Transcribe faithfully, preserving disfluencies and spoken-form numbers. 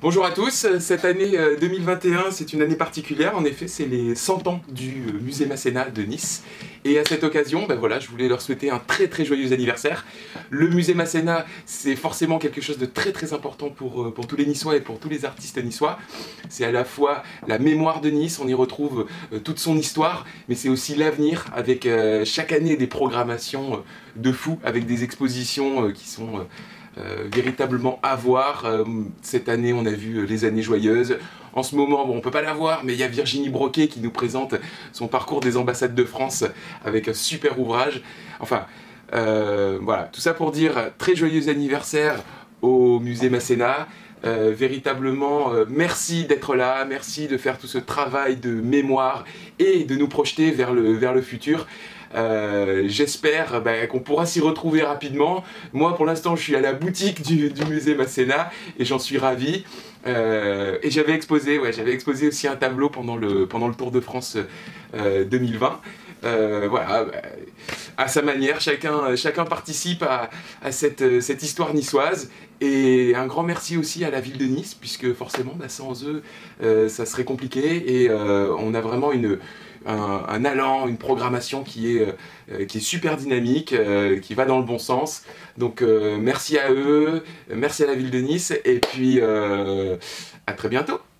Bonjour à tous, cette année deux mille vingt et un c'est une année particulière, en effet c'est les cent ans du musée Masséna de Nice et à cette occasion ben voilà, je voulais leur souhaiter un très très joyeux anniversaire. Le musée Masséna c'est forcément quelque chose de très très important pour, pour tous les Niçois et pour tous les artistes niçois. C'est à la fois la mémoire de Nice, on y retrouve toute son histoire, mais c'est aussi l'avenir avec chaque année des programmations de fou, avec des expositions qui sont Euh, véritablement à voir. Euh, cette année on a vu euh, les années joyeuses. En ce moment, bon, on peut pas la voir, mais il y a Virginie Broquet qui nous présente son parcours des ambassades de France avec un super ouvrage. Enfin, euh, voilà, tout ça pour dire très joyeux anniversaire au musée Masséna. Euh, véritablement, euh, merci d'être là, merci de faire tout ce travail de mémoire et de nous projeter vers le, vers le futur. Euh, J'espère bah, qu'on pourra s'y retrouver rapidement. Moi, pour l'instant, je suis à la boutique du, du musée Masséna et j'en suis ravi. Euh, et j'avais exposé, ouais, j'avais exposé aussi un tableau pendant le, pendant le Tour de France euh, deux mille vingt. Euh, voilà, bah, à sa manière, chacun, chacun participe à, à cette, cette histoire niçoise. Et un grand merci aussi à la ville de Nice, puisque forcément, bah, sans eux, euh, ça serait compliqué. Et euh, on a vraiment une, un, un allant, une programmation qui est, euh, qui est super dynamique, euh, qui va dans le bon sens. Donc euh, merci à eux, merci à la ville de Nice, et puis euh, à très bientôt.